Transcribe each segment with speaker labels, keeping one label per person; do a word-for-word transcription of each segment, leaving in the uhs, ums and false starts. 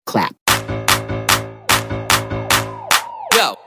Speaker 1: Clap. Go.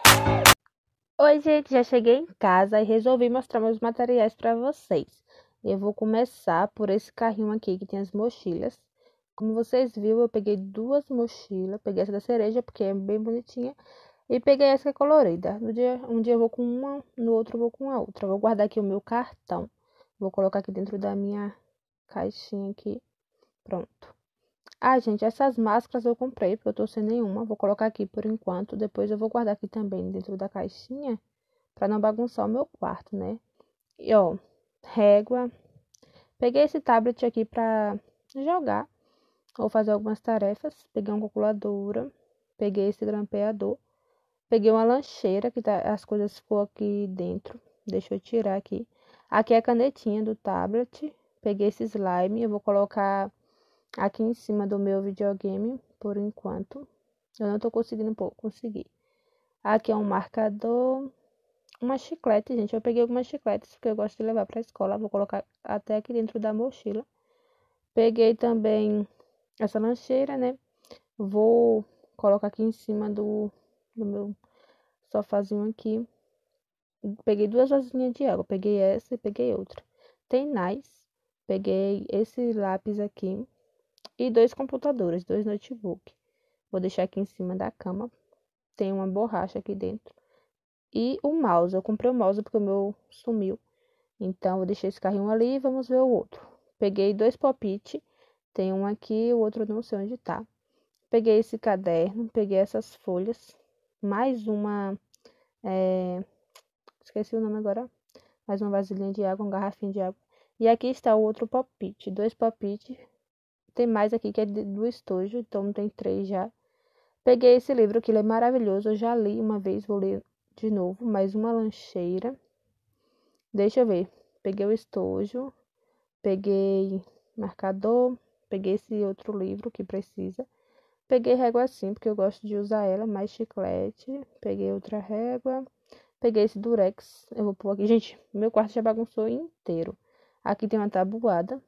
Speaker 2: Oi, gente, já cheguei em casa e resolvi mostrar meus materiais para vocês. Eu vou começar por esse carrinho aqui que tem as mochilas. Como vocês viram, eu peguei duas mochilas. Peguei essa da cereja porque é bem bonitinha. E peguei essa que é colorida. No dia, um dia eu vou com uma, no outro eu vou com a outra. Vou guardar aqui o meu cartão. Vou colocar aqui dentro da minha caixinha aqui. Pronto. Ah, gente, essas máscaras eu comprei porque eu tô sem nenhuma. Vou colocar aqui por enquanto. Depois eu vou guardar aqui também dentro da caixinha para não bagunçar o meu quarto, né? E ó, régua. Peguei esse tablet aqui para jogar ou fazer algumas tarefas. Peguei uma calculadora. Peguei esse grampeador. Peguei uma lancheira que tá, as coisas ficou aqui dentro. Deixa eu tirar aqui. Aqui é a canetinha do tablet. Peguei esse slime. Eu vou colocar aqui em cima do meu videogame por enquanto. Eu não tô conseguindo conseguir. Aqui é um marcador. Uma chiclete, gente. Eu peguei algumas chicletes porque eu gosto de levar pra escola. Vou colocar até aqui dentro da mochila. Peguei também essa lancheira, né? Vou colocar aqui em cima do, do meu sofazinho aqui. Peguei duas vasilhinhas de água. Peguei essa e peguei outra. Tem nais. Peguei esse lápis aqui. E dois computadores, dois notebooks. Vou deixar aqui em cima da cama. Tem uma borracha aqui dentro. E o mouse. Eu comprei o mouse porque o meu sumiu. Então, vou deixar esse carrinho ali e vamos ver o outro. Peguei dois pop-it. Tem um aqui, o outro não sei onde tá. Peguei esse caderno. Peguei essas folhas. Mais uma... É... Esqueci o nome agora. Mais uma vasilhinha de água, uma garrafinha de água. E aqui está o outro pop-it. Dois pop-it. Tem mais aqui que é do estojo. Então, tem três já. Peguei esse livro que ele é maravilhoso. Eu já li uma vez, vou ler de novo. Mais uma lancheira. Deixa eu ver. Peguei o estojo. Peguei marcador. Peguei esse outro livro que precisa. Peguei régua assim, porque eu gosto de usar ela. Mais chiclete. Peguei outra régua. Peguei esse durex. Eu vou pôr aqui. Gente, meu quarto já bagunçou inteiro. Aqui tem uma tabuada.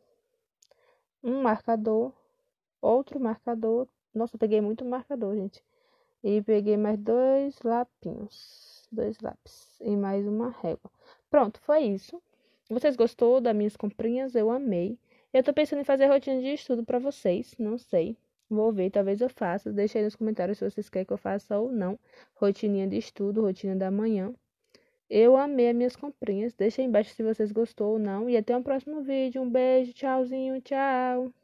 Speaker 2: Um marcador. Outro marcador. Nossa, eu peguei muito marcador, gente. E peguei mais dois lapinhos. Dois lápis. E mais uma régua. Pronto, foi isso. Vocês gostou das minhas comprinhas? Eu amei. Eu tô pensando em fazer rotina de estudo pra vocês. Não sei. Vou ver, talvez eu faça. Deixa aí nos comentários se vocês querem que eu faça ou não. Rotininha de estudo, rotina da manhã. Eu amei as minhas comprinhas. Deixa aí embaixo se vocês gostou ou não. E até o próximo vídeo. Um beijo, tchauzinho, tchau.